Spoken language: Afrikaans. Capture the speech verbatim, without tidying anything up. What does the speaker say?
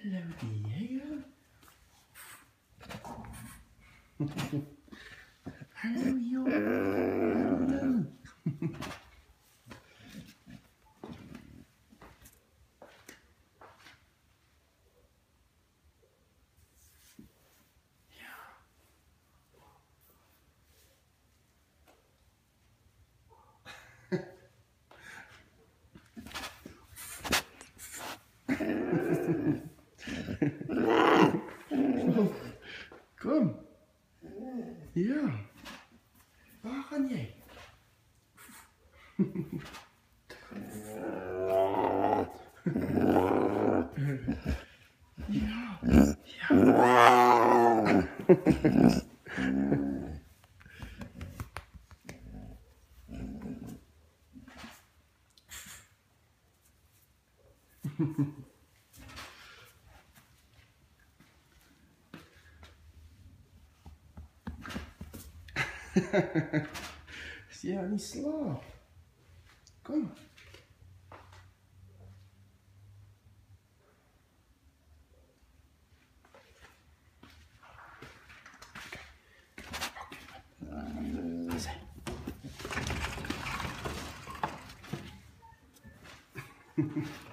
Hello, Diego. Hello, you. Hello. Kom. Ja. Waar ga jij? Ja. Ja. Is jij niet slaap? Kom. Oké.